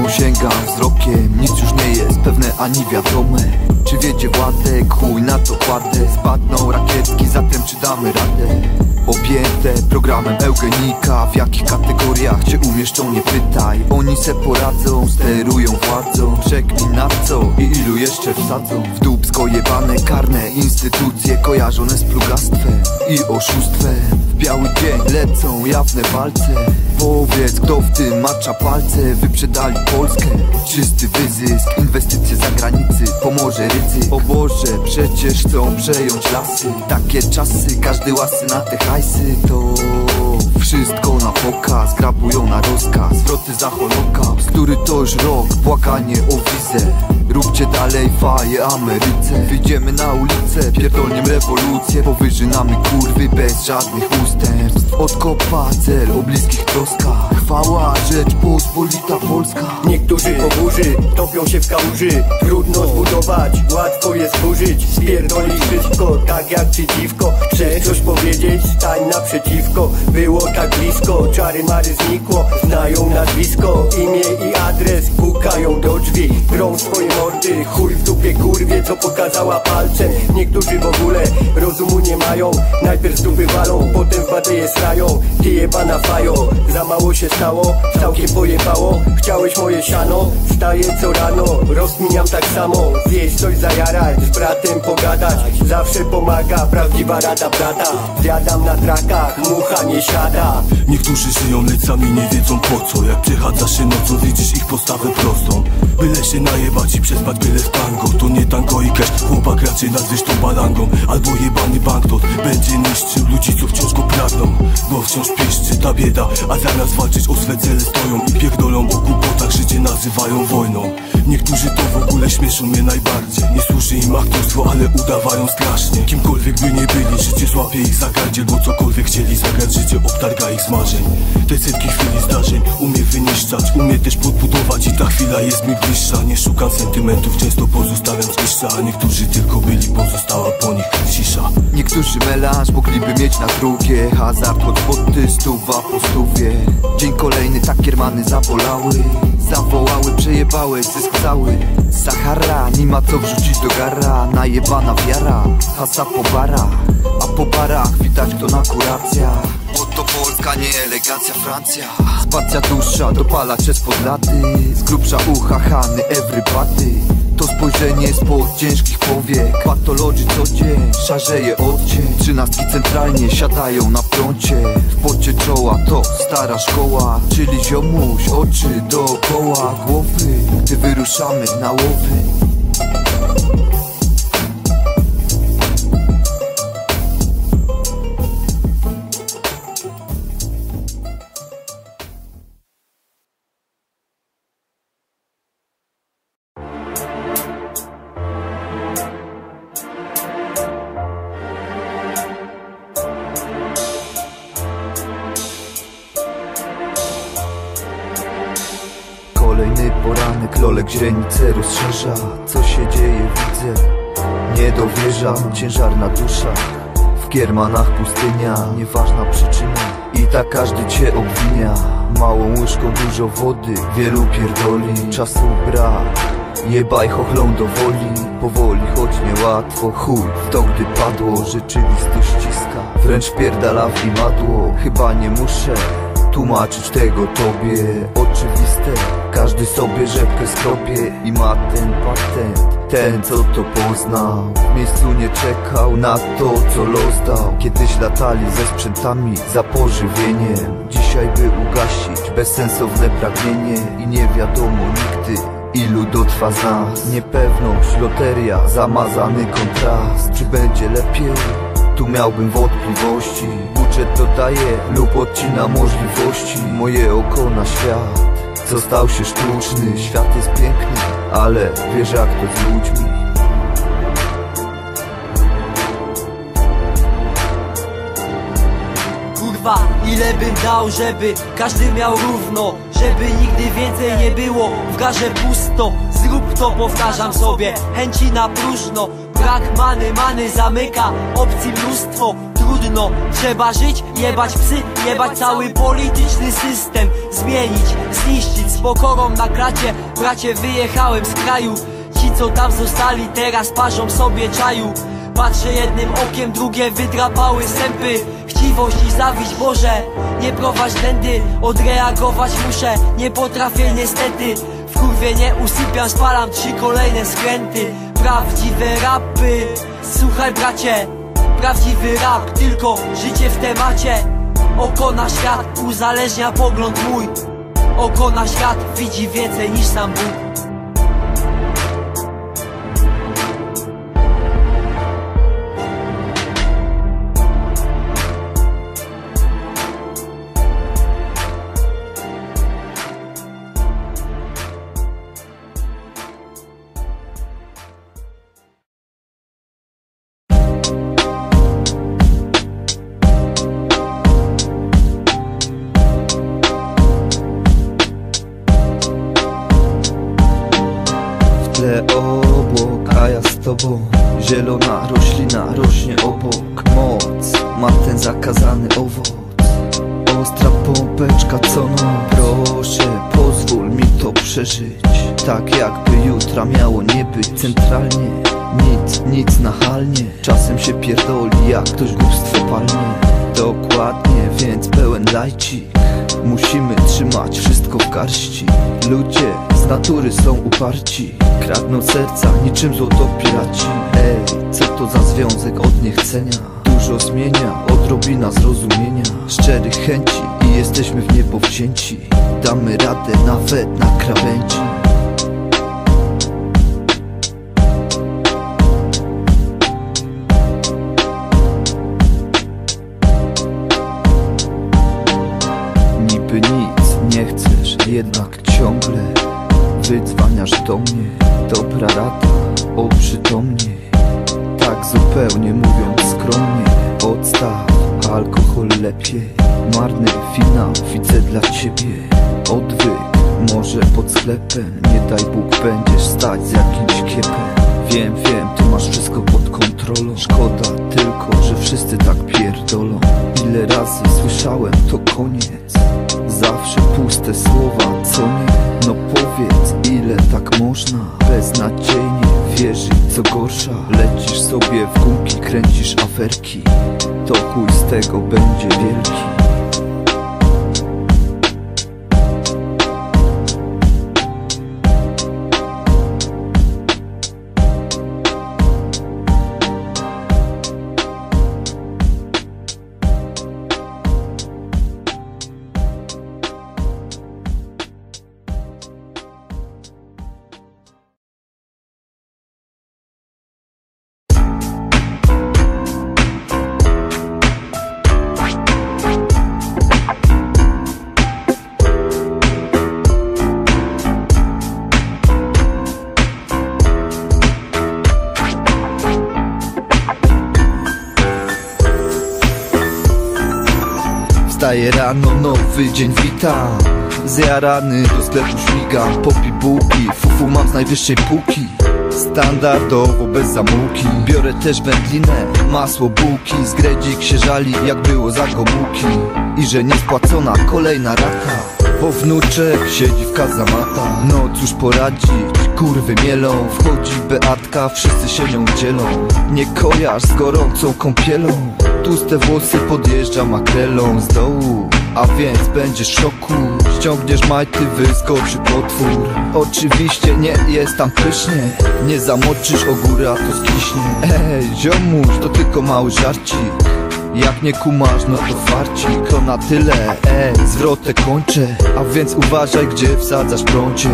sięgam wzrokiem, nic już nie jest pewne ani wiadome. Czy wiedzie Władek, chuj na to kładę. Spadną rakietki, zatem czy damy radę? Objęte programem eugenika, w jakich kategoriach cię umieszczą nie pytaj. Oni se poradzą, sterują władzą. Przekmin na co i ilu jeszcze wsadzą. W dupsko jebane karne instytucje kojarzone z plugastwem i oszustwem. W biały dzień lecą jawne walce. Powiedz, kto w tym macza palce. Wyprzedali Polskę, czysty wyzysk. Inwestycje z zagranicy, pomoże ryzyk. O Boże, przecież chcą przejąć lasy. Takie czasy, każdy łasy na te hajsy. To wszystko na pokaz, grabują na rozkaz. Zwroty za Holokaust, który to już rok. Błaganie o wizę. Róbcie dalej faję Ameryce. Wyjdziemy na ulicę, pierdolniem rewolucję. Powyżynamy kurwy bez żadnych ustępstw. Od kopa cel o bliskich troskach. Chwała Rzeczpospolita Polska. Niektórzy po burzy topią się w kałuży. Trudno zbudować, łatwo je zburzyć. Spierdolić wszystko, tak jak przeciwko. Chcesz coś powiedzieć, stań naprzeciwko. Było tak blisko, czary mary znikło. Znają nazwisko, imię i adres. Pukają do drzwi, grą swoje mordy. Chuj w dupie kurwie, co pokazała palcem. Niektórzy w ogóle rozumu nie mają. Najpierw z dupy walą, potem w bateje srają. Ty jebana fajo, za mało się stało, całkiem pojebało. Chciałeś moje siano, wstaję co rano. Rozkminiam tak samo, zjeść coś zajarać, z bratem pogadać. Zawsze pomaga prawdziwa rada brata. Zjadam na trakach, mucha nie siada. Niektórzy żyją lecami, nie wiedzą po co. Jak przechadzasz się nocą, widzisz ich postawę prostą. Byle się najebać i przespać byle w tango. To nie tango i cash, chłopak raczej nazwiesz to balangą. Albo jebany banknot będzie niszczył ludzi, co wciąż go pragną. Bo wciąż pieszczy ta bieda, a zamiast walczyć o swe cele stoją i pierdolą o głupotach, życie nazywają wojną. Niektórzy to w ogóle śmieszą mnie najbardziej. Nie służy im aktorstwo, ale udawają strasznie. Kimkolwiek by nie byli, życie złapie ich za gardziel. Bo cokolwiek chcieli zagrać, życie obtarga ich z marzeń. Te setki chwili zdarzeń umie wyniszczać, umie też podbudować i ta chwila jest mi bliższa. Nie szukam sentymentów, często pozostawiam zgliszcza. A niektórzy tylko byli, pozostała po nich cisza. Niektórzy melanż mogliby mieć na drugie. Hazard, hotspoty, stuwa po stówie. Dzień kolejny, tak kiermany zabolały. Zawołały, przejebałeś, zysk cały. Sahara, nie ma co wrzucić do gara. Najebana wiara, hasa po barach. A po barach widać kto na kuracjach. Bo to Polska, nie elegancja Francja. Spacja dusza, dopala cię spod laty. Z grubsza ucha, hany, everybody. To spojrzenie spod ciężkich powiek. Patologii co dzień, szarzeje odcień. Trzynastki centralnie siadają na prącie. W pocie czoła to stara szkoła. Czyli ziomuś, oczy dookoła głowy. Gdy wyruszamy na łowy. Kolejny poranek, lolek źrenicę rozszerza. Co się dzieje widzę, nie dowierzam. Ciężar na duszach, w kiermanach pustynia. Nieważna przyczyna i tak każdy cię obwinia. Małą łyżką dużo wody, wielu pierdoli. Czasu brak, jebaj chochlą do woli. Powoli, choć niełatwo, chuj w to gdy padło. Rzeczywistość ściska, wręcz pierdala w imadło. Chyba nie muszę tłumaczyć tego tobie, oczywiste. Każdy sobie rzepkę skrobie i ma ten patent. Ten co to poznał, w miejscu nie czekał na to co los dał. Kiedyś latali ze sprzętami za pożywieniem. Dzisiaj by ugasić bezsensowne pragnienie. I nie wiadomo nigdy ilu dotrwa z nas. Niepewność, loteria, zamazany kontrast. Czy będzie lepiej? Tu miałbym wątpliwości. Budżet dodaje lub odcina możliwości. Moje oko na świat został się sztuczny. Świat jest piękny, ale wiesz jak to z ludźmi. Kurwa, ile bym dał, żeby każdy miał równo. Żeby nigdy więcej nie było w garze pusto. Zrób to, powtarzam sobie, chęci na próżno. Brak many zamyka opcji mnóstwo. trudno. Trzeba żyć, jebać psy, jebać cały polityczny system. Zmienić, zniszczyć z pokorą na klacie. Bracie, wyjechałem z kraju. Ci co tam zostali teraz parzą sobie czaju. Patrzę jednym okiem, drugie wydrapały sępy. Chciwość i zawiść, Boże, nie prowadź tędy. Odreagować muszę, nie potrafię niestety. W kurwie nie usypiam, spalam 3 kolejne skręty. Prawdziwe rapy, słuchaj bracie, prawdziwy rap, tylko życie w temacie. Oko na świat uzależnia pogląd mój. Oko na świat widzi więcej niż sam Bóg. Obłok, a ja z tobą. Zielona roślina rośnie obok. Moc ma ten zakazany owoc. Ostra pompeczka co noc. Proszę, pozwól mi to przeżyć. Tak jakby jutra miało nie być. Centralnie, nic nachalnie. Czasem się pierdoli jak ktoś głupstwo palnie. Dokładnie, więc pełen lajcik. Musimy trzymać wszystko w garści. Ludzie z natury są uparci. Kradną serca niczym złotopiraci. Ej, co to za związek od niechcenia? Dużo zmienia, odrobina zrozumienia. Szczerych chęci i jesteśmy w niebo wcięci. Damy radę nawet na krawędzi. Niby nic nie chcesz, jednak ciągle wydzwaniasz do mnie. Dobra rada, oprzytomnie. Tak zupełnie mówiąc skromnie. Odstaw alkohol lepiej. Marny finał widzę dla ciebie. Odwyk, może pod sklepem. Nie daj Bóg będziesz stać z jakimś kiepem. Wiem, ty masz wszystko pod kontrolą. Szkoda tylko, że wszyscy tak pierdolą. Ile razy słyszałem to koniec. Zawsze puste słowa, co nie? No powiedz, ile tak można? Beznadziejnie wierzyć, co gorsza. Lecisz sobie w gumki, kręcisz aferki. To chuj z tego będzie wielki. Wstaję rano, nowy dzień witam. Zjarany do sklepu śmigam. Popi bułki, fufu mam z najwyższej półki. Standardowo bez zamułki. Biorę też wędlinę, masło, bułki. Zgredzik się żali jak było za gomułki. I że niespłacona kolejna rata, bo wnuczek siedzi w kazamatach. No cóż poradzić, kurwy mielą. Wchodzi Beatka, wszyscy się nią dzielą. Nie kojarz z gorącą kąpielą. Tłuste włosy podjeżdża makrelą z dołu. A więc będziesz w szoku. Ściągniesz majty, wyskoczy potwór. Oczywiście nie jest tam pysznie. Nie zamoczysz ogóra, to skiśnie. Ej, ziomuś, to tylko mały żarcik. Jak nie kumasz, no to farcik. To na tyle, zwrotę kończę. A więc uważaj, gdzie wsadzasz prącie.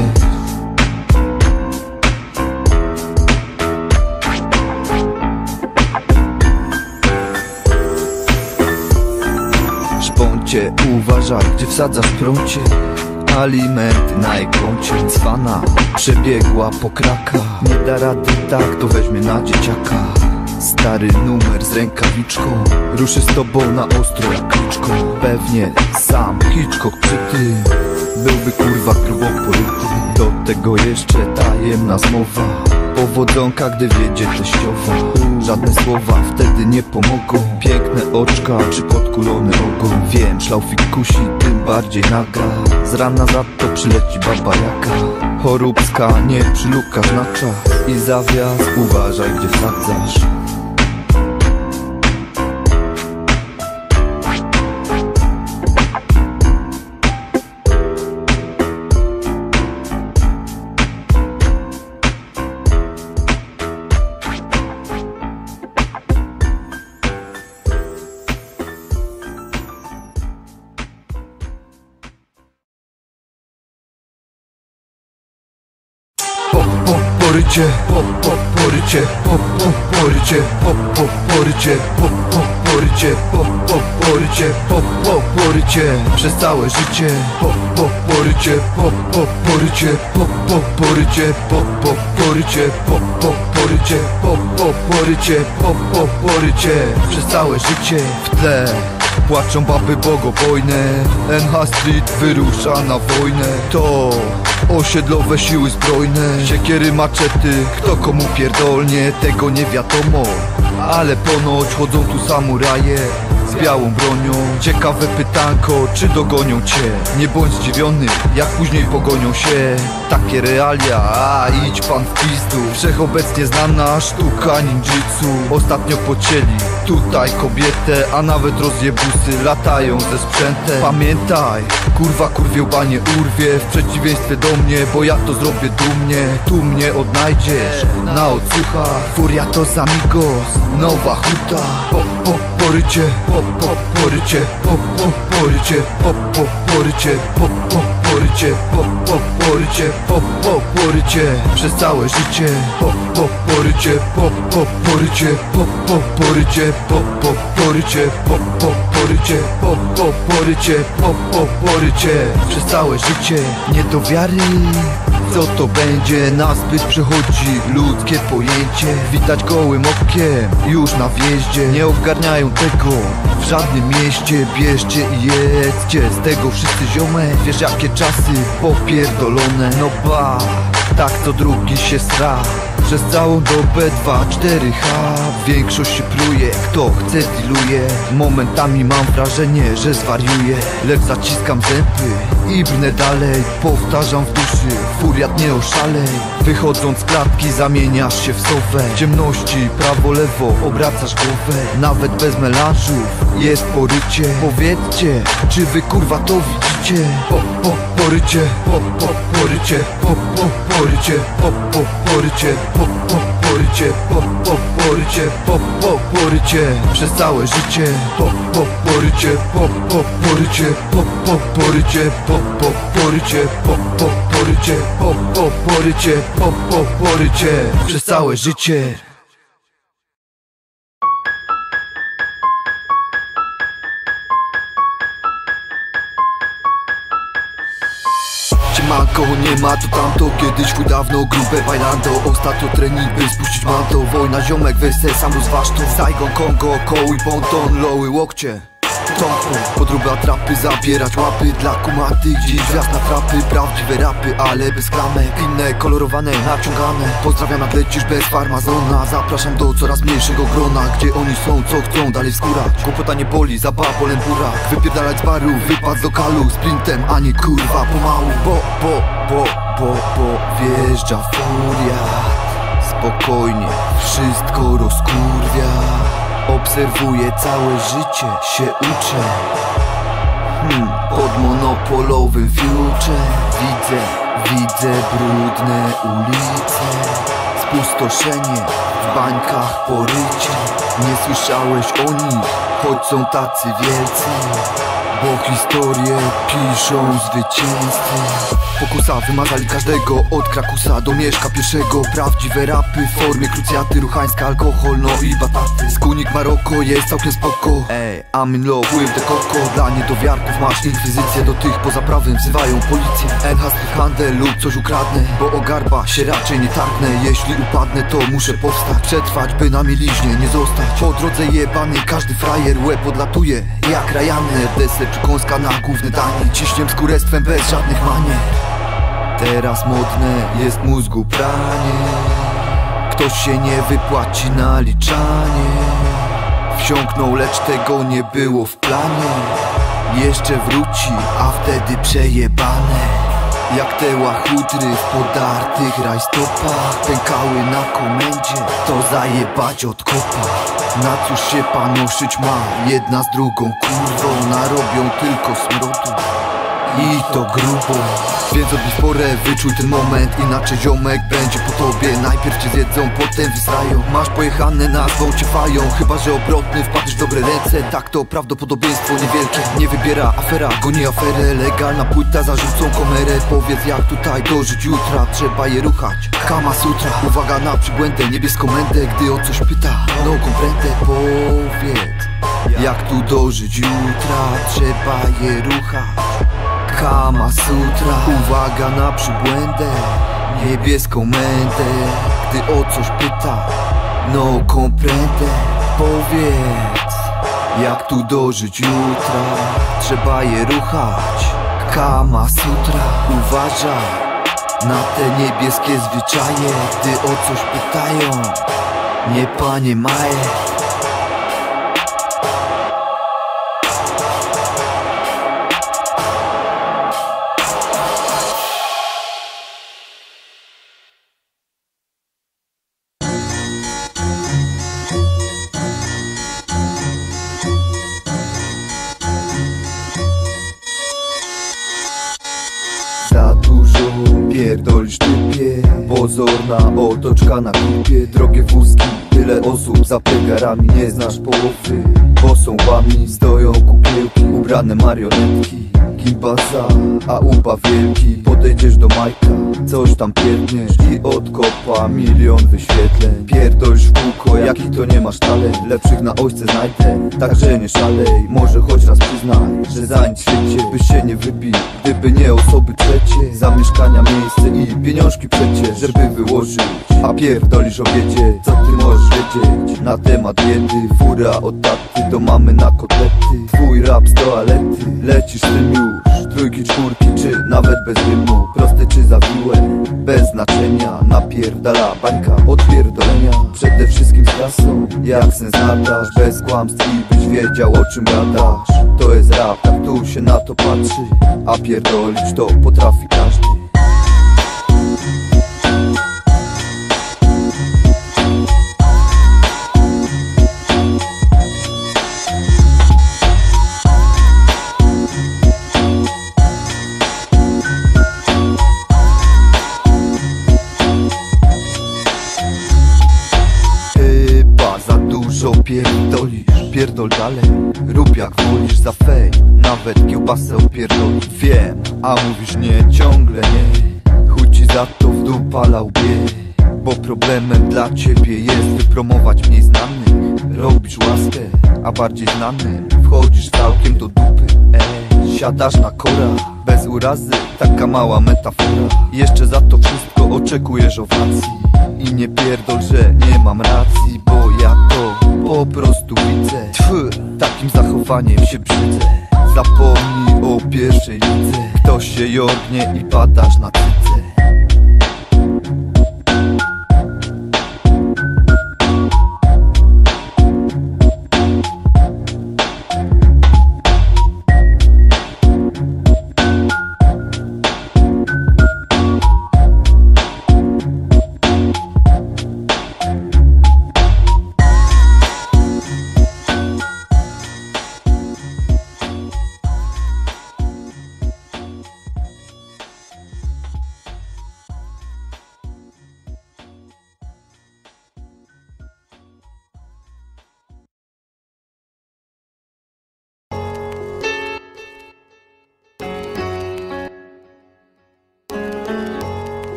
Szponcie, uważaj, gdzie wsadzasz prącie. Alimenty na jej koncie. Cwana przebiegła po kraka. Nie da rady tak, to weźmie na dzieciaka. Stary numer z rękawiczką. Ruszy z tobą na ostro jak kliczką. Pewnie sam Hitchcock przy tym byłby kurwa krwoporyty. Do tego jeszcze tajemna zmowa. Powodzonka, gdy wiedzie teściowa. Żadne słowa wtedy nie pomogą. Piękne oczka czy podkulony ogon. Wiem, szlaufik kusi, tym bardziej naga. Z rana za to przyleci baba jaka. Choróbska, nie przylukasz na czas. I zawias, uważaj gdzie wsadzasz. Porycie, porycie, porycie, porycie, porycie, porycie, porycie, przez całe życie. Porycie, porycie, porycie, porycie, porycie, porycie, przez całe życie. W tle płaczą baby bogobojne. NH Street wyrusza na wojnę. To osiedlowe siły zbrojne. Siekiery, maczety, kto komu pierdolnie, tego nie wiadomo. Ale ponoć chodzą tu samuraje z białą bronią. Ciekawe pytanko, czy dogonią cię? Nie bądź zdziwiony, jak później pogonią się. Takie realia, a idź pan w pizdu. Wszechobecnie znana sztuka ninjitsu. Ostatnio pocięli tutaj kobietę, a nawet rozjebusy latają ze sprzętem. Pamiętaj, kurwa kurwiełba nie urwie, w przeciwieństwie do mnie, bo ja to zrobię dumnie. Tu mnie odnajdziesz na odsłuchach. Furiatos amigos, nowa huta. Porycie, porycie, porycie, porycie, porycie, porycie, przez całe życie. Porycie, porycie, porycie, porycie, porycie, przez całe życie. Nie do wiary, co to będzie, nazbyt przechodzi ludzkie pojęcie. Widać gołym okiem, już na wjeździe. Nie ogarniają tego w żadnym mieście. Bierzcie i jedzcie z tego wszyscy ziomek. Wiesz jakie czasy popierdolone. No ba, tak co drugi się sra. Przez całą dobę 2-4H. Większość się pluje, kto chce dealuje. Momentami mam wrażenie, że zwariuję, lecz zaciskam zęby i brnę dalej. Powtarzam w duszy, furiat nie oszalej. Wychodząc z klatki zamieniasz się w sowę. W ciemności prawo lewo obracasz głowę. Nawet bez melanżów jest porycie. Powiedzcie, czy wy kurwa to widzicie? Porycie, porycie, porycie, porycie, porycie, porycie, przez całe życie. Porycie, porycie, porycie, porycie, porycie, przez całe życie. Manko, nie ma to tamto, kiedyś chuj dawno, grube bailando. Ostatnio trening, by spuścić manto. Wojna, ziomek, weź sam rozważ to. Saigon, Kongo, koły, ponton, loły, łokcie. Podróby atrapy, zabierać łapy dla kumatych. Dziś gwiazd na frapy, prawdziwe rapy, ale bez klamek. Inne, kolorowane, naciągane. Pozdrawiam jak lecisz bez farmazona. Zapraszam do coraz mniejszego grona, gdzie oni są, co chcą dalej wskórać. Głupota nie boli, zabawa bolem burak. Wypierdalać z barów, wypad z lokalu. Sprintem, a nie kurwa pomału. Bo wjeżdża furiat. Spokojnie, wszystko rozkurwia. Obserwuję całe życie, się uczę. Pod monopolowym future widzę brudne ulice. Spustoszenie, w bańkach porycie. Nie słyszałeś o nich, choć są tacy wielcy. Bo historię piszą zwycięzcy. Pokusa wymazali każdego, od Krakusa do Mieszka pierwszego. Prawdziwe rapy w formie krucjaty, ruchańska, alkohol, no i bataty. Skunik Maroko jest całkiem spoko. I'm in love with the coco. Dla niedowiarków masz inkwizycję, do tych poza prawem wzywają policję. NH handel lub coś ukradnę, bo o garba się raczej nie targnę. Jeśli upadnę, to muszę powstać, przetrwać, by na mieliźnie nie zostać. Po drodze jebany, każdy frajer łeb odlatuje jak Ryanair. Deser przekąska na główne danie. Ciśniem z kurestwem bez żadnych manier. Teraz modne jest mózgu pranie. Ktoś się nie wypłaci naliczanie. Wsiąknął, lecz tego nie było w planie. Jeszcze wróci, a wtedy przejebane. Jak te łachudry w podartych rajstopach pękały na komendzie, to zajebać od kopa. Na cóż się panoszyć ma, jedna z drugą kurwą. Narobią tylko smrodu i to grubo. Więc odbij porę, wyczuj ten moment, inaczej ziomek będzie po tobie. Najpierw cię zjedzą, potem wysrają. Masz pojechane, nazwą cię fają. Chyba że obrotny, wpadniesz w dobre ręce. Tak to prawdopodobieństwo niewielkie. Nie wybiera afera, goni aferę. Legalna płyta, zarzucą komerę. Powiedz jak tutaj dożyć jutra, trzeba je ruchać. Kama Sutra, uwaga na przybłędę. Niebieską mędę, gdy o coś pyta. No komprentę, powiedz jak tu dożyć jutra, trzeba je ruchać. Kama Sutra, uwaga na przybłędę. Niebieską mędę, gdy o coś pyta. No komprentę, powiedz jak tu dożyć jutra, trzeba je ruchać. Kama Sutra, uważaj na te niebieskie zwyczaje, gdy o coś pytają. Nie panie Maje. Za dużo pierdolisz typie. Pozorna otoczka na kupie. Drogie wózki, tyle osób za pegarami. Nie znasz połowy, bo są łami. Stoją kukiełki, ubrane marionetki. Gimbasa, a upa wielki. Podejdziesz do Majka, coś tam pierdniesz i od kopa milion wyświetleń. Pierdolisz w kółko, jaki to nie masz talent. Lepszych na ojce znajdę, także nie szalej. Może choć raz przyznaj, że za nic w świecie byś się nie wybił, gdyby nie osoby trzecie. Za mieszkania, miejsce i pieniążki przecież, żeby wyłożyć. A pierdolisz o biedzie, co ty możesz wiedzieć na temat biedy? Fura od taty do mamy na kotlety. Twój rap z toalety, lecisz tym już. Trójki, czwórki czy nawet bez rymu. Proste czy zawiłe, bez znaczenia. Napierdala bańka od pierdolenia. Przede wszystkim z klasą, jak sens nadasz. Bez kłamstw i byś wiedział o czym gadasz. To jest rap, tak tu się na to patrzy. A pierdolić to potrafi każdy. Pierdolisz, pierdol dalej. Rób jak wolisz za fej, nawet kiełbasę opierdolisz. Wiem, a mówisz nie, ciągle nie. Chuj ci za to w dół pala łbie. Bo problemem dla ciebie jest wypromować mniej znanych. Robisz łaskę, a bardziej znanym wchodzisz całkiem do dupy. Siadasz na kora, bez urazy, taka mała metafora. Jeszcze za to wszystko oczekujesz owacji. I nie pierdol, że nie mam racji, bo ja to po prostu widzę. Takim zachowaniem się brzydzę. Zapomnij o pierwszej lidze. Ktoś się jorgnie i padasz na cycę.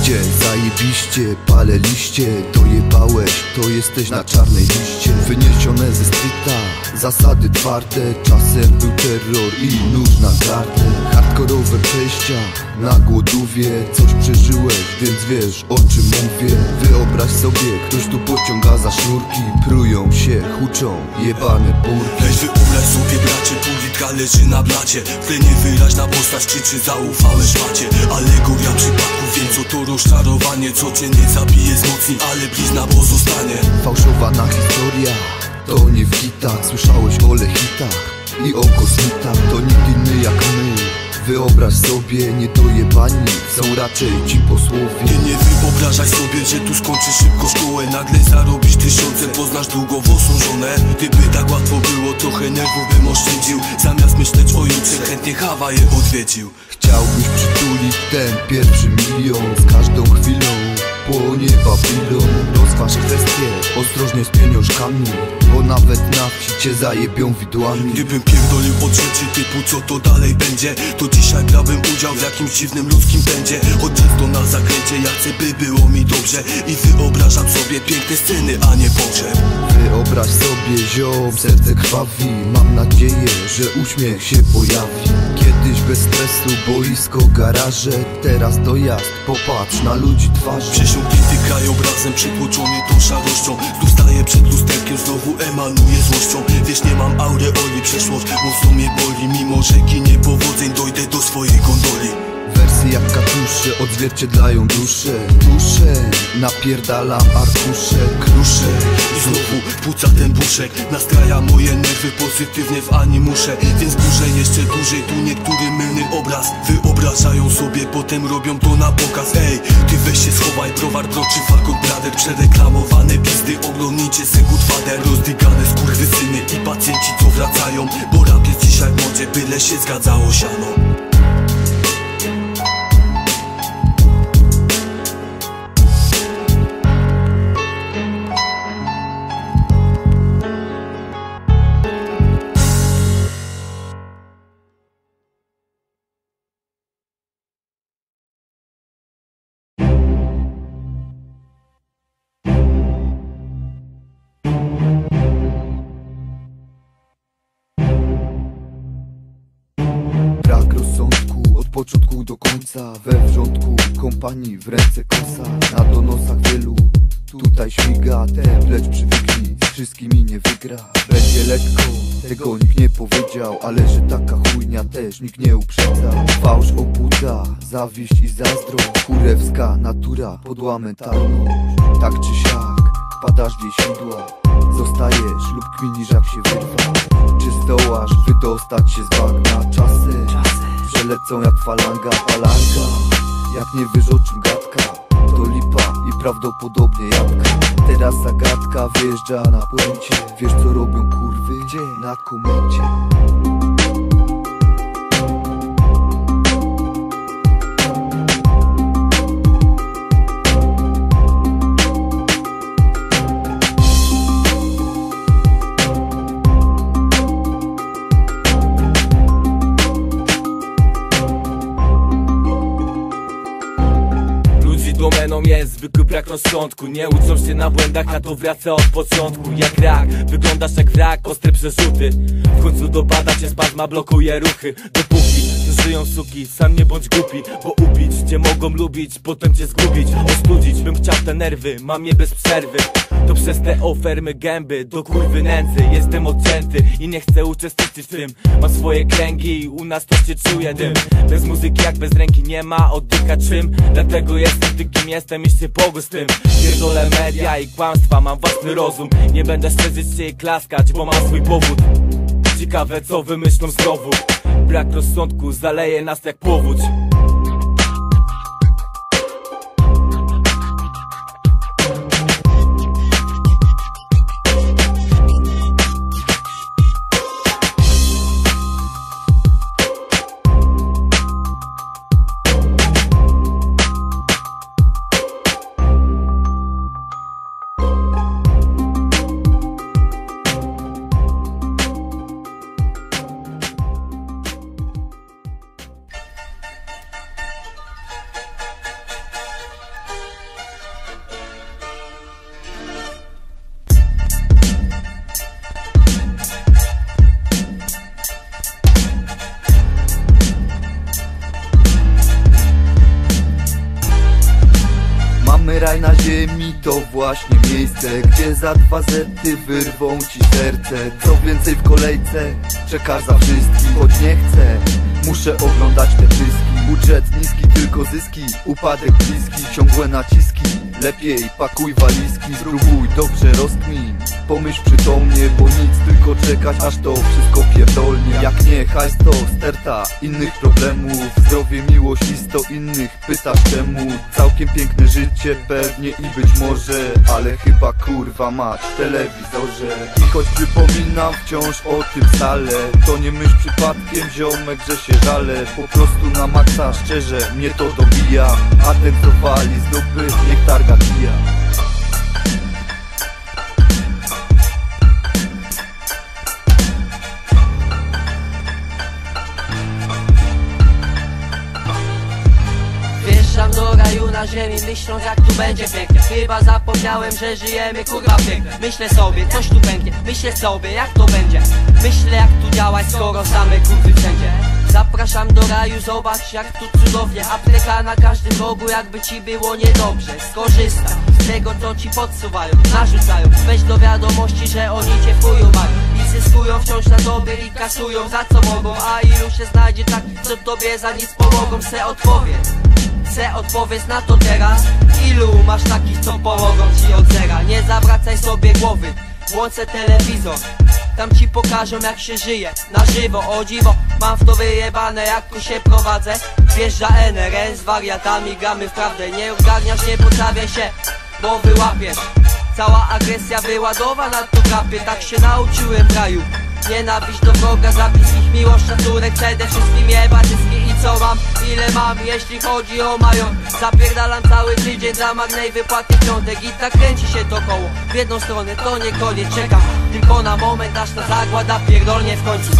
Oczywiście, zajebiście, palę liście. Dojebałeś, to jesteś na czarnej liście. Wyniesione ze streeta, zasady twarde. Czasem był terror i nóż na gardle. Hardkorowe przejścia, na głodówie. Coś przeżyłeś, więc wiesz o czym mówię. Wyobraź sobie, ktoś tu pociąga za sznurki. Prują się, huczą, jebane burki. Weź wyobraź sobie bracie, pół litra leży na blacie. W tle niewyraźna postać krzyczy, zaufałeś macie. Alegoria przypadków, więc oto rozczarowanie. Co cię nie zabije wzmocni, ale blizna pozostanie. Fałszowana historia, to nie w hitach. Słyszałeś o lechitach i o kosmitach. To nikt inny jak my. Wyobraź sobie, niedojebani są raczej ci posłowie. Ty nie wyobrażaj sobie, że tu skończysz szybko szkołę. Nagle zarobisz tysiące, poznasz długowłosą żonę. Gdyby tak łatwo było, trochę nerwów bym oszczędził. Zamiast myśleć o jutrze, chętnie Hawaje odwiedził. Chciałbyś przytulić ten pierwszy milion. Z każdą chwilą płonie Babilon. Rozważ kwestię, ostrożnie z pieniążkami, bo nawet na wsi cię zajebią widłami. Gdybym pierdolił od rzeczy typu co to dalej będzie, to dzisiaj brałbym udział w jakimś dziwnym ludzkim pędzie. Choć często na zakręcie ja chcę by było mi dobrze. I wyobrażam sobie piękne sceny, a nie pogrzeb. Wyobraź sobie ziom, serce krwawi. Mam nadzieję, że uśmiech się pojawi. Kiedyś bez stresu, boisko, garaże. Teraz dojazd, popatrz na ludzi twarze. Przesiąknięty krajobrazem, przytłoczony tą szarością. Znów staję przed lusterkiem, znowu emanuję złością. Wiesz, nie mam aureoli, przeszłość mocno mnie boli. Mimo rzeki niepowodzeń dojdę do swojej gondoli. Wersy jak katusze odzwierciedlają duszę. Duszę, napierdalam arkusze. Kruszę i znowu płuca ten buszek. Nastraja moje nerwy pozytywnie w animusze. Więc burzę jeszcze dłużej, tu niektóry mylny obraz wyobrażają sobie, potem robią to na pokaz. Ej, ty weź się schowaj, browar droczy Falcon Brother. Przereklamowane pizdy, oglądnijcie Segut Fader. Rozdygane skurwysyny i pacjenci co wracają, bo rap jest dzisiaj w modzie, byle się zgadzało siano. Brak rozsądku od początku do końca. We wrzątku kompanii, w ręce kosa. Na donosach wielu tutaj śmiga ten, lecz przywykli, z wszystkimi nie wygra. Będzie lekko, tego nikt nie powiedział, ale że taka chujnia też nikt nie uprzedza. Fałsz obudza, zawiść i zazdro. Kurewska natura podła mentalność. Tak czy siak, wpadasz w jej sidła. Zostajesz lub kminisz jak się wyrwa. Czy zdołasz wydostać się z bagna? Czasy przelecą jak falanga. Jak nie wiesz o czym gadka, to lipa i prawdopodobnie jabłka. Teraz zagadka wjeżdża na płęcie. Wiesz co robią kurwy? Gdzie? Na komencie. Domeną jest zwykły brak rozsądku. Nie uczą się na błędach, a to wraca od początku. Jak rak, wyglądasz jak wrak, ostre przerzuty. W końcu dopada cię spazma, blokuje ruchy. Dopóki żyją suki, sam nie bądź głupi. Bo ubić cię mogą lubić, potem cię zgubić. Ostudzić bym chciał te nerwy, mam je bez przerwy. To przez te ofermy gęby, do kurwy nędzy. Jestem odcięty i nie chcę uczestniczyć w tym. Mam swoje kręgi i u nas to się czuje dym. Bez muzyki jak bez ręki nie ma oddycha czym. Dlatego jestem ty kim jestem i się pogódź z tym. Pierdolę media i kłamstwa, mam własny rozum. Nie będę szerzyć się i klaskać, bo mam swój powód. Ciekawe co wymyślą znowu. Brak rozsądku zaleje nas jak powódź. raj na ziemi to właśnie miejsce, gdzie za 2 zety wyrwą ci serce. Co więcej w kolejce, czekasz za wszystkim, choć nie chcę. Muszę oglądać te pyski. Budżet niski, tylko zyski. Upadek bliski, ciągłe naciski. Lepiej pakuj walizki, spróbuj, dobrze rozkmin. Pomyśl przytomnie, bo nic, tylko czekać, aż to wszystko pierdolnie. Jak nie hajs to sterta innych problemów. Zdrowie, miłość i 100 innych. Pytasz czemu? Całkiem piękne życie pewnie i być może, ale chyba kurwa mać w telewizorze. I choć przypominam wciąż o tym stale, to nie myśl przypadkiem ziomek, że się żalę. Po prostu na maksa szczerze mnie to dobija. A ten co wali z dupy niech targa kija. Wjeżdżam do raju na ziemi, myśląc jak tu będzie pięknie. Chyba zapomniałem, że żyjemy kurwa pięknie. Myślę sobie, coś tu będzie, myślę sobie jak to będzie. Myślę jak tu działać, skoro same kurwy wszędzie. Zapraszam do raju, zobacz jak tu cudownie. Apteka na każdym rogu, jakby ci było niedobrze. Skorzystaj z tego co ci podsuwają, narzucają. Weź do wiadomości, że oni cię w chuju mają. I zyskują wciąż na tobie i kasują za co mogą. A ilu się znajdzie tak, co tobie za nic pomogą. Se odpowiedz na to teraz. Ilu masz takich, co pomogą ci od zera? Nie zawracaj sobie głowy, włącz telewizor. Tam ci pokażą jak się żyje na żywo, o dziwo. Mam w to wyjebane jak tu się prowadzę. Wjeżdża NRN z wariatami, gramy w prawdę. Nie ogarniasz, nie podstawiaj się, bo wyłapiesz. Cała agresja wyładowana tu kapie. Tak się nauczyłem w raju. Nienawiść do wroga, za bliskich miłość, szacunek. Przede wszystkim jebać wszystkich i co mam, ile mam, jeśli chodzi o mająt. Zapierdalam cały tydzień za magnej wypłaty w piątek. I tak kręci się to koło, w jedną stronę to nie koniec. Czekam tylko na moment, aż ta zagłada pierdolnie w końcu.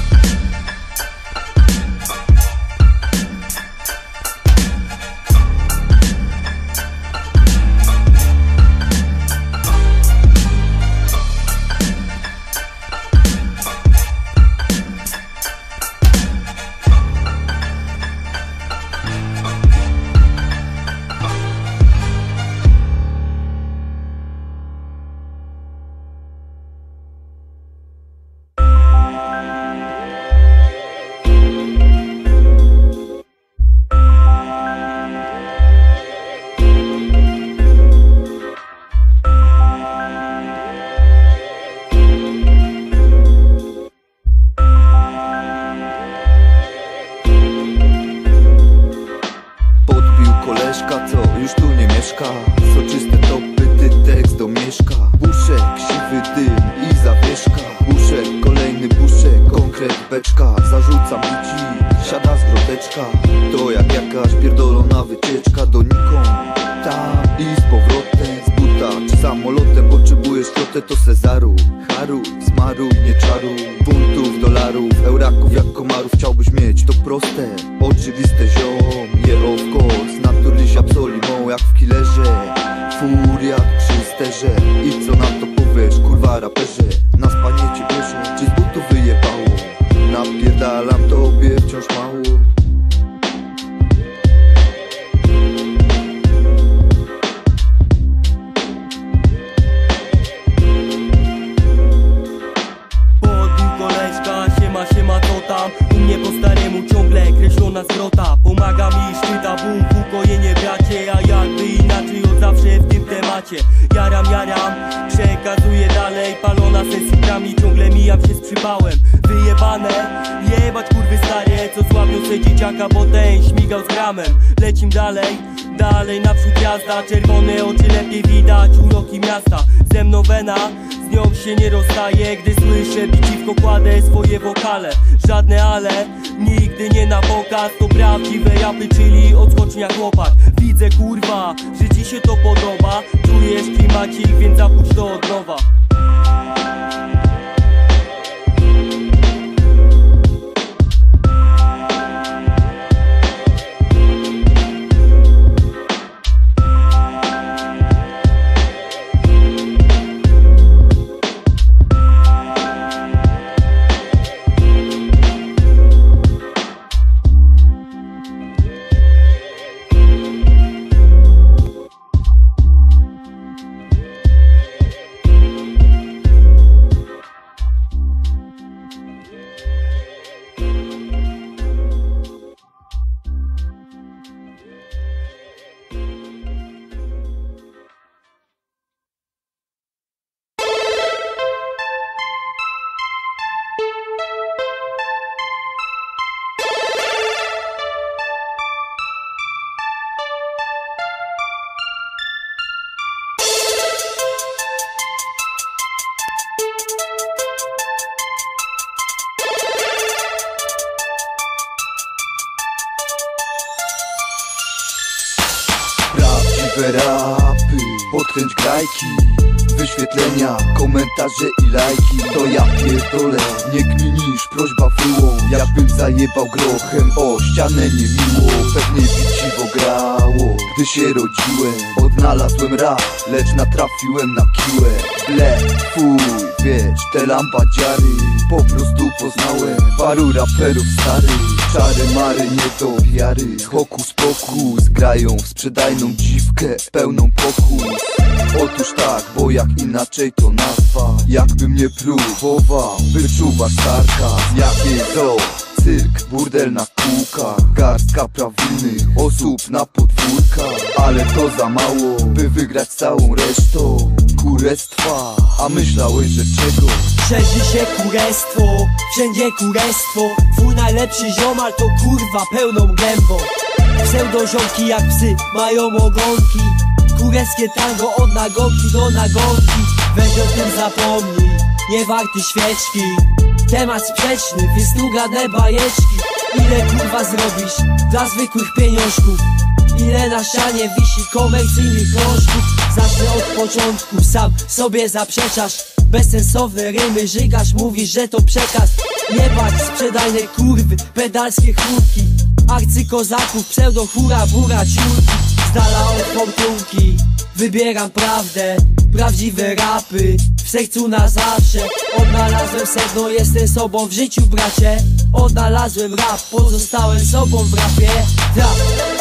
Koleżka, co już tu nie mieszka. Soczyste topy, ty tekst domieszka. Buszek, siwy dym i zawieszka. Buszek, kolejny buszek, konkret beczka. Zarzucam ci, siada z groteczka. To jak jakaś pierdolona wycieczka donikąd. Tam i z powrotem, z buta czy samolotem. Potrzebujesz flotę, to Cezaru. Haru, smaruj, nie czaruj. Funtów, dolarów, euraków jak komarów chciałbyś mieć. To proste, oczywiste ziom. of course, naturliś absolimą jak w killerze. Furia przy sterze. I co na to powiesz, kurwa raperze? Na spanie cię bierze, czy z butów wyjebało? Napierdalam tobie wciąż mało. Siema, co tam? U mnie po staremu ciągle kreślona zwrota. Pomaga mi szczyta ból, ukojenie bracie. A jakby inaczej od zawsze w tym temacie. Jaram, przekazuję dalej. Palona sensitami, ciągle mijam się z przypałem. Wyjebane, jebać kurwy stare, co sławią se dzieciaka, bo ten śmigał z gramem. Lecim dalej naprzód jazda. Czerwone oczy lepiej widać, uroki miasta. Ze mną wena, z nią się nie rozstaje. Gdy słyszę biciwko, kładę swoje wokale. Żadne ale, nigdy nie na pokaz. To prawdziwe rapy, czyli odskocznia chłopak. Widzę kurwa, że ci się to podoba. Czujesz klimacik, więc zapuść to od nowa. Prawdziwe rapy, podkręć grajki, wyświetlenia, komentarze i lajki. To ja pierdolę, nie kminisz, prośba wyłącz. Jakbym zajebał grochem o ścianę niemiło. Pewnie piciwo grało, gdy się rodziłem. Odnalazłem rap, lecz natrafiłem na kiłę. Ble, fuj, wiesz, te lampadziary. Po prostu poznałem paru raperów starych. Czary mary, nie do wiary. Hokus pokus, grają w sprzedajną dziwkę pełną pokus. Otóż tak, bo jak inaczej to nazwać? Jakbym nie próbował, wyczuwasz sarkazm. Jakie to cyrk, burdel na kółkach, garstka prawilnych osób na podwórkach. Ale to za mało, by wygrać całą resztą kurestwa. A myślałeś, że czego? Szerzy się kurestwo, wszędzie kurestwo. Twój najlepszy ziomal to kurwa pełną gębą. Pseudoziomki jak psy mają ogonki. Kureckie tango od nagonki do nagonki. Weź o tym zapomnij, nie warty świeczki. Temat sprzeczny, wystrugane bajeczki. Ile kurwa zrobisz dla zwykłych pieniążków? Ile na ścianie wisi komercyjnych krążków? Zacznę od początku, sam sobie zaprzeczasz. Bezsensowne rymy żygasz, mówisz, że to przekaz. Jebać sprzedajne kurwy, pedalskie chłopki. Arcykozaków, pseudo hura bura ciurki. Z dala od fortunki wybieram prawdę, prawdziwe rapy w sercu na zawsze. Odnalazłem sedno, jestem sobą w życiu, bracie. Odnalazłem rap, pozostałem sobą w rapie. Rap.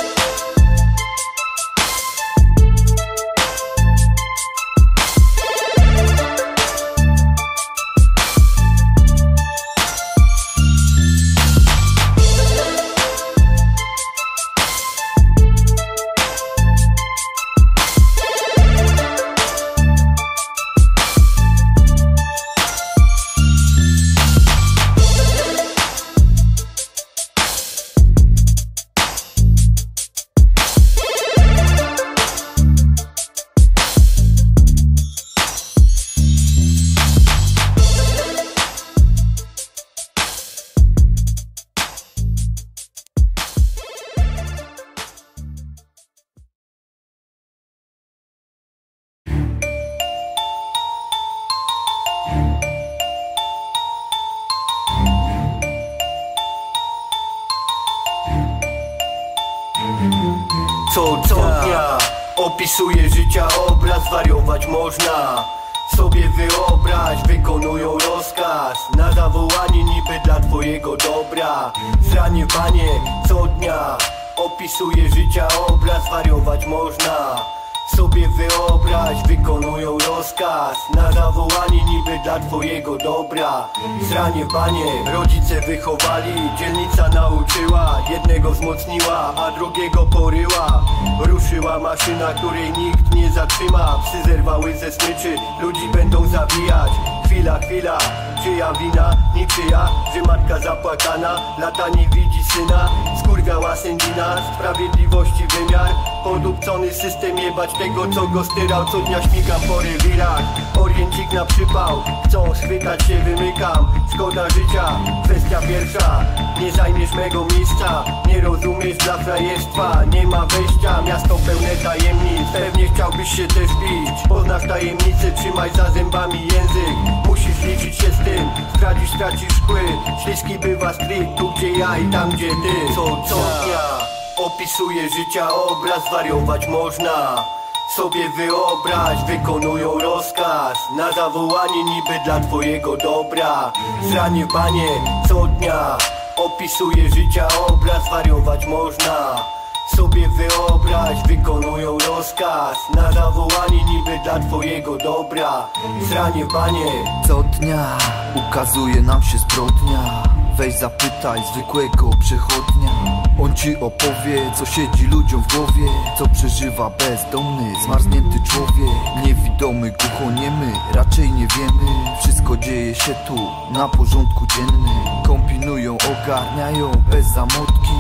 Co dnia opisuje życia obraz, wariować można. Sobie wyobraź, wykonują rozkaz na zawołanie niby dla twojego dobra. Zraniebanie co dnia opisuje życia obraz, wariować można. Sobie wyobraź, wykonują rozkaz na zawołanie niby dla twojego dobra. Zraniebanie rodzice wychowali, dzielnica nauczyła. Jednego wzmocniła, a drugiego poryła. Ruszyła maszyna, której nikt nie zatrzyma. Psy zerwały ze smyczy, ludzi będą zabijać. Chwila, chwila, czyja wina? Niczyja, że matka zapłakana lata nie widzi syna. Skurwiała sędzina, sprawiedliwości wymiar. Podupcony system, jebać tego co go styrał. Co dnia śmigam po rewirach, oriencik na przypał. Chcą schwytać się, wymykam, szkoda życia. Kwestia pierwsza, nie zajmiesz mego miejsca. Nie rozumiesz dla frajerstwa, nie ma wejścia. Miasto pełne tajemnic, pewnie chciałbyś się też bić. Poznasz tajemnice, trzymaj za zębami język. Musisz liczyć się z tym, zdradzisz, tracisz kły. Śliski bywa street, tu gdzie ja i tam gdzie ty. Co dnia opisuje życia obraz, wariować można. Sobie wyobraź, wykonują rozkaz na zawołanie niby dla twojego dobra. Zraniebanie co dnia opisuje życia obraz, wariować można. Sobie wyobraź, wykonują rozkaz na zawołanie niby dla twojego dobra. Zraniebanie co dnia ukazuje nam się zbrodnia. Weź zapytaj zwykłego przechodnia. On ci opowie, co siedzi ludziom w głowie. Co przeżywa bezdomny, zmarznięty człowiek. Niewidomy, głuchoniemy, raczej nie wiemy. Wszystko dzieje się tu, na porządku dziennym. Kombinują, ogarniają bez zamotki.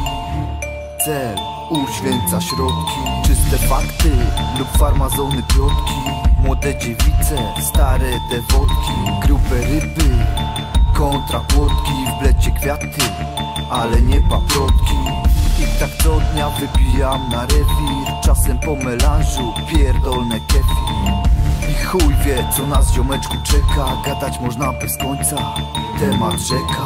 Cel uświęca środki. Czyste fakty lub farmazony plotki. Młode dziewice, stare dewotki. Grube ryby kontra płotki. W blecie kwiaty, ale nie paprotki. I tak co dnia wybijam na rewir. czasem po melanżu pierdolne kefi. I chuj wie co nas ziomeczku czeka, gadać można bez końca, temat rzeka.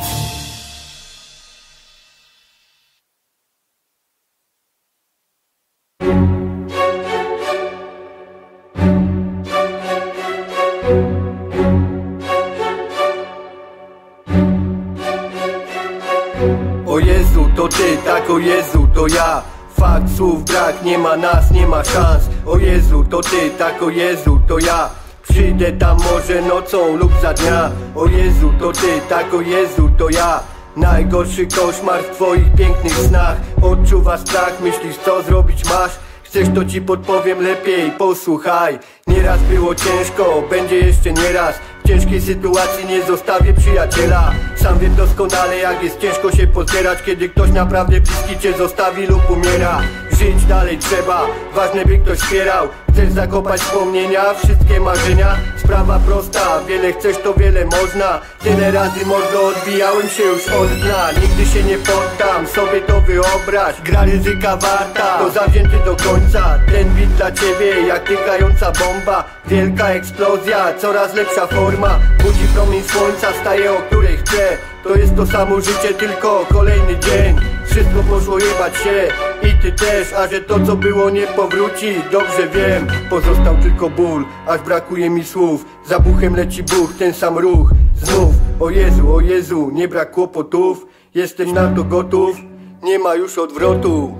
O Jezu, to ty, tak o Jezu, to ja. Fakt, słów brak, nie ma nas, nie ma szans. O Jezu, to ty, tak o Jezu, to ja. Przyjdę tam może nocą lub za dnia. O Jezu, to ty, tak o Jezu, to ja. Najgorszy koszmar w twoich pięknych snach. Odczuwasz strach, myślisz co zrobić masz. Chcesz to ci podpowiem lepiej, posłuchaj. Nieraz było ciężko, będzie jeszcze nieraz. W ciężkiej sytuacji nie zostawię przyjaciela. Sam wiem doskonale jak jest ciężko się pozbierać, kiedy ktoś naprawdę bliski cię zostawi lub umiera. Żyć dalej trzeba, ważne by ktoś wspierał. Chcesz zakopać wspomnienia, wszystkie marzenia. Sprawa prosta, wiele chcesz to wiele można. Tyle razy mordo odbijałem się już od dna. Nigdy się nie poddam, sobie to wyobraź. Gra ryzyka warta, to zawzięty do końca. Ten beat dla ciebie jak tykająca bomba. Wielka eksplozja, coraz lepsza forma. Budzi promień słońca, staje o której chcę. To jest to samo życie, tylko kolejny dzień. Wszystko poszło jebać się i ty też. A że to co było nie powróci, dobrze wiem. Pozostał tylko ból, aż brakuje mi słów. Za buchem leci Bóg, ten sam ruch. Znów, o Jezu, nie brak kłopotów. Jestem na to gotów, nie ma już odwrotu.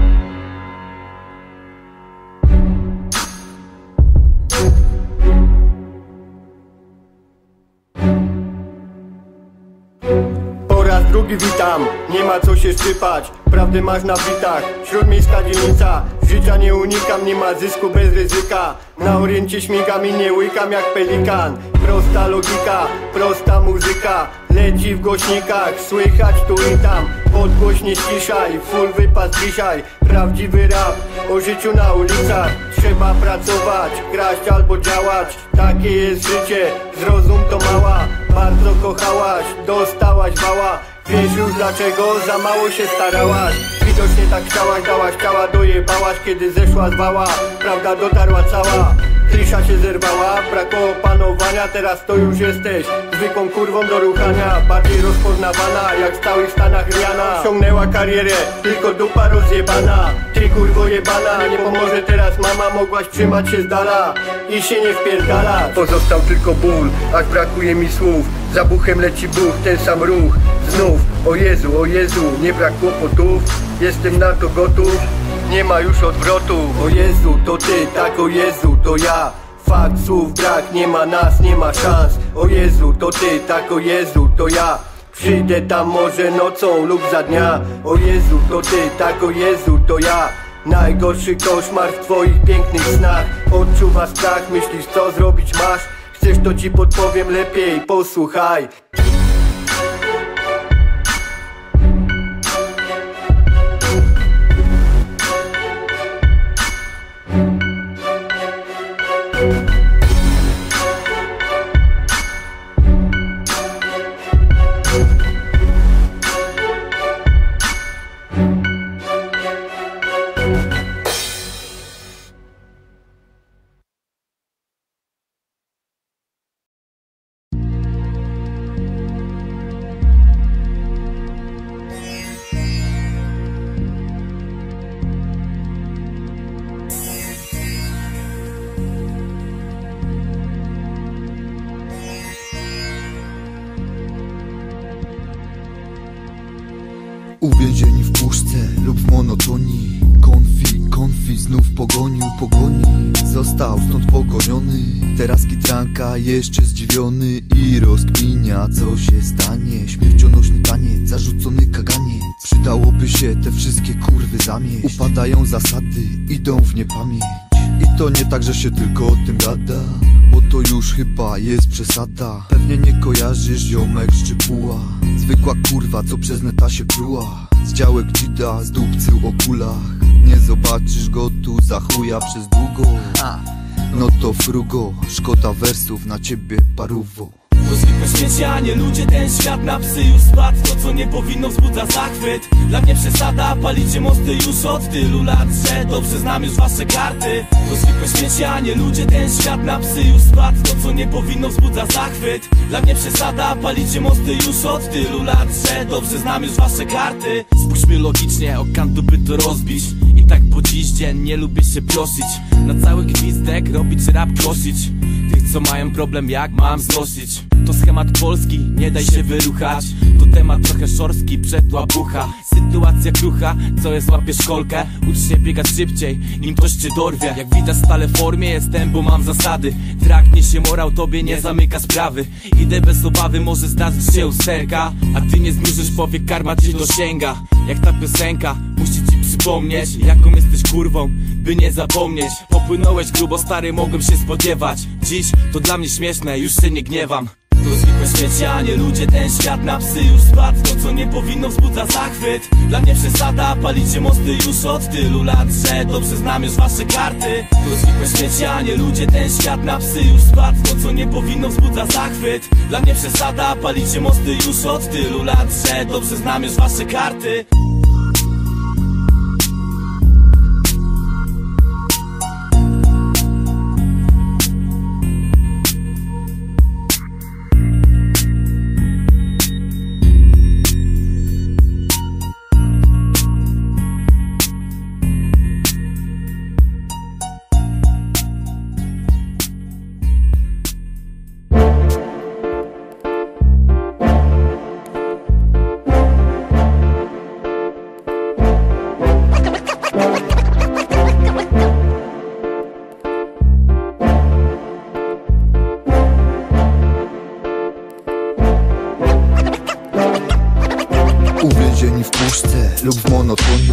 Po raz drugi witam, nie ma co się szczypać. Prawdę masz na bitach, śródmiejska dzielnica. Życia nie unikam, nie ma zysku bez ryzyka. Na oriencie śmigam i nie łykam jak pelikan. Prosta logika, prosta muzyka. Leci w głośnikach, słychać tu i tam. Podgłośnie ściszaj, full wypas dzisiaj. Prawdziwy rap o życiu na ulicach. Trzeba pracować, kraść albo działać. Takie jest życie, zrozum to mała. Bardzo kochałaś, dostałaś wała. Wiesz już dlaczego, za mało się starałaś. Widocznie tak chciałaś, dałaś ciała, dojebałaś. Kiedy zeszła z wała, prawda dotarła cała. Klisza się zerwała, brakło opanowania. Teraz to już jesteś zwykłą kurwą do ruchania. Bardziej rozpoznawana jak w stałych Stanach Rihanna. Osiągnęła karierę, tylko dupa rozjebana. Ty kurwo jebana, nie pomoże teraz mama. Mogłaś trzymać się z dala i się nie wpierdala. Pozostał tylko ból, aż brakuje mi słów. Za buchem leci Bóg, ten sam ruch. Znów, o Jezu, nie brak kłopotów. Jestem na to gotów, nie ma już odwrotu. O Jezu, to ty, tak o Jezu, to ja. Fakt, słów brak, nie ma nas, nie ma szans. O Jezu, to ty, tak o Jezu, to ja. Przyjdę tam może nocą lub za dnia. O Jezu, to ty, tak o Jezu, to ja. Najgorszy koszmar w twoich pięknych snach. Odczuwasz strach, myślisz co zrobić masz. Chcesz to ci podpowiem lepiej, posłuchaj. Uwięzieni w puszce lub w monotonii. Konfi znów pogonił. Został stąd pogoniony. Teraz kitranka jeszcze zdziwiony i rozkminia co się stanie. Śmiercionośny taniec, zarzucony kaganiec. Przydałoby się te wszystkie kurwy zamieść. Upadają zasady, idą w niepamięć. I to nie tak, że się tylko o tym gada, bo to już chyba jest przesada. Pewnie nie kojarzysz ziomek Szczypuła. Zwykła kurwa, co przez neta się pruła. Z działek dzida, z dupcył o kulach. Nie zobaczysz go tu za chuja przez długo. No to frugo, szkoda wersów na ciebie paruwo. To zwykłe śmiecianie, ludzie, ten świat na psy już spadł. To co nie powinno wzbudza zachwyt. Dla mnie przesada, palicie mosty już od tylu lat, że dobrze znam już wasze karty. To zwykłe śmiecianie, ludzie, ten świat na psy już spadł. To co nie powinno wzbudza zachwyt. Dla mnie przesada, palicie mosty już od tylu lat, że dobrze znam już wasze karty. Spójrzmy logicznie, o kantu by to rozbić. I tak po dziś dzień nie lubię się prosić. Na cały gwizdek robić rap kosić. Tych co mają problem jak mam znosić. To schemat polski, nie daj się wyruchać. To temat trochę szorstki, przetła bucha. Sytuacja krucha, co jest łapie szkolkę. Ucz się biegać szybciej, nim ktoś cię dorwie. Jak widać stale w formie jestem, bo mam zasady. Traknie się morał, tobie nie zamyka sprawy. Idę bez obawy, może zdarzyć się usterka. A ty nie zmrużysz powiek, karma cię dosięga. Jak ta piosenka, musi ci przypomnieć jaką jesteś kurwą, by nie zapomnieć. Popłynąłeś grubo stary, mogłem się spodziewać. Dziś to dla mnie śmieszne, już się nie gniewam. To zwykłe śmiecianie, ludzie, ten świat na psy już spadł. To co nie powinno wzbudza zachwyt. Dla mnie przesada, palicie mosty już od tylu lat, że dobrze znam już wasze karty. To zwykłe śmiecianie, ludzie, ten świat na psy już spadł. To co nie powinno wzbudza zachwyt. Dla mnie przesada, palicie mosty już od tylu lat, że dobrze znam już wasze karty. Uwięzieni w puszce lub w monotonii.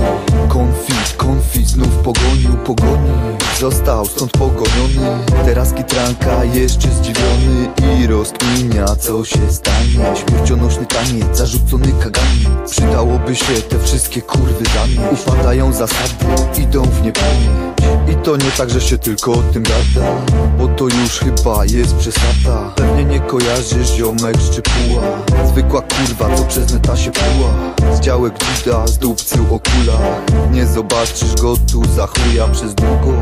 Konfit znów pogoni. Został stąd pogoniony. Teraz kitranka jeszcze zdziwiony i rozkminia co się stanie. Śmiercionośny taniec zarzucony kagami. Przydałoby się te wszystkie kurwy zamieć. Upadają zasady, idą w niepamięć. I to nie tak, że się tylko o tym gada, bo to już chyba jest przesada. Pewnie nie kojarzysz ziomek szczypuła. Zwykła kurwa, co przez neta się pruła. Z działek dzida, z dupcył o kulach. Nie zobaczysz go tu za chuja przez długo.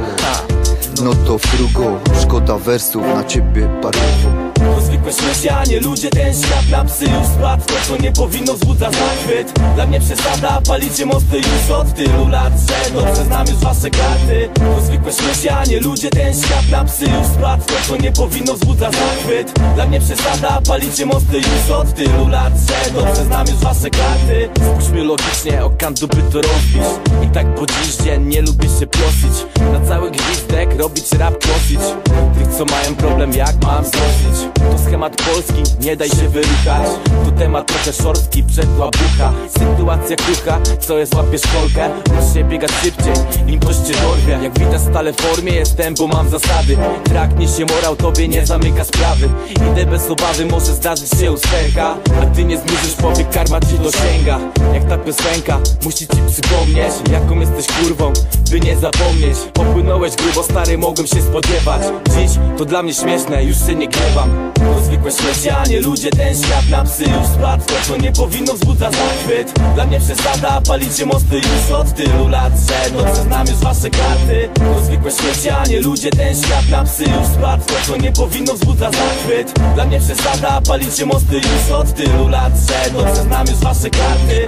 No to frugo, szkoda wersów na ciebie parowo. To zwykłe śmiecianie, ludzie, ten świat na psy już spadł. To co nie powinno wzbudza zachwyt. Dla mnie przesada, palicie mosty już od tylu lat, że dobrze znam już wasze karty. To zwykłe śmiecianie, ludzie, ten świat na psy już spadł. To co nie powinno wzbudza zachwyt. Dla mnie przesada, palicie mosty już od tylu lat, że dobrze znam już wasze karty. Spójrzmy logicznie, o kantu by to rozbić. I tak po dziś dzień nie lubię się prosić. Na cały gwizdek robić rap kosić. Tych co mają problem jak mam znosić. To schemat polski, nie daj się wyruchać. To temat trochę szorstki, przetła bucha. Sytuacja krucha, co jest łapie szkolkę. Muszę się biegać szybciej, nim ktoś cię dorwie. Jak widać stale w formie jestem, bo mam zasady. Traknie się morał, tobie nie zamyka sprawy. Idę bez obawy, może zdarzyć się usterka. A ty nie zmrużysz powiek, karma ci dosięga. Jak ta piosenka, musi ci przypomnieć jaką jesteś kurwą, by nie zapomnieć. Popłynąłeś grubo stary, mogłem się spodziewać. Dziś to dla mnie śmieszne, już się nie gniewam. To zwykłe śmiecianie, ludzie, ten świat na psy już spadł. To co nie powinno wzbudza zachwyt. Dla mnie przesada, palicie mosty już od tylu lat, że dobrze znam już wasze karty. To zwykłe śmiecianie, ludzie, ten świat na psy już spadł. To co nie powinno wzbudza zachwyt. Dla mnie przesada, palicie mosty już od tylu lat, że dobrze znam już wasze karty.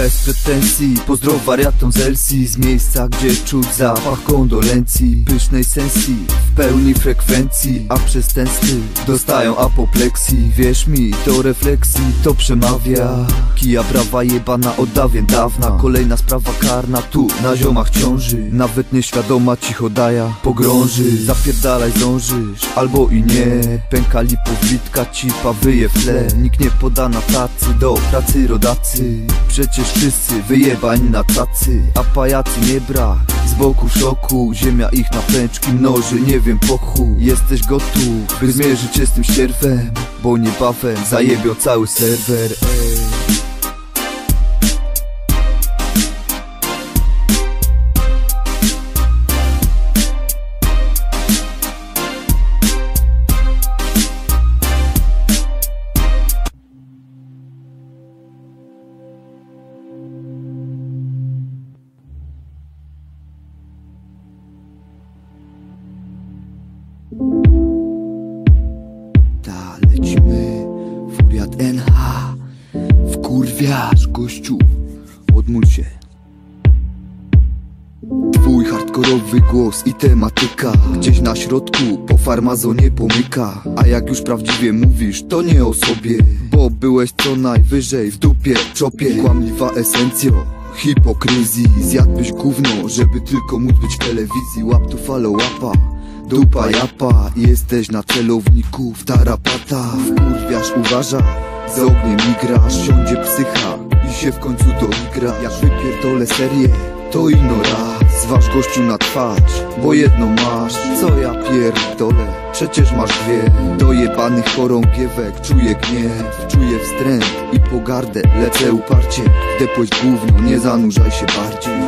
bez pretensji. Pozdro wariatom z Elsi, z miejsca, gdzie czuć zapach kondolencji, pysznej sensji, w pełni frekwencji, a przez ten styl dostają apopleksji. Wierz mi, do refleksji to przemawia. Kija brawa jebana od dawien dawna. Kolejna sprawa karna tu na ziomach ciąży. Nawet nieświadoma cichodaja pogrąży. Zapierdalaj zdążysz, albo i nie. Pęka lipowitka, cipa wyje w tle. Nikt nie poda na tacy, do pracy rodacy. Przecież wszyscy wyjebań na tacy, a pajacy nie brak. Z boku szoku, ziemia ich na pęczki mnoży. Nie wiem po chuj, jesteś gotów, by zmierzyć się z tym ścierwem, bo niebawem zajebią cały serwer. Lecimy, furiat NH. Wkurwiasz, gościu, odmól się. Twój hardkorowy głos i tematyka gdzieś na środku, po farmazonie pomyka. A jak już prawdziwie mówisz, to nie o sobie, bo byłeś co najwyżej w dupie, czopie. Kłamliwa esencjo hipokryzji. Zjadłbyś gówno, żeby tylko móc być w telewizji. Łap tu follow-upa, dupa japa, jesteś na celowniku w tarapata. Wkurwiasz, uważaj, z ogniem igrasz. Siądzie psycha i się w końcu doigra. Jak wypierdolę serię, to ino raz. Zważ gościu na twarz, bo jedno masz. Co ja pierdolę, przecież masz dwie. Do jebanych chorągiewek czuję gniew, czuję wstręt i pogardę. Lecę uparcie, wdepłeś gówno, nie zanurzaj się bardziej.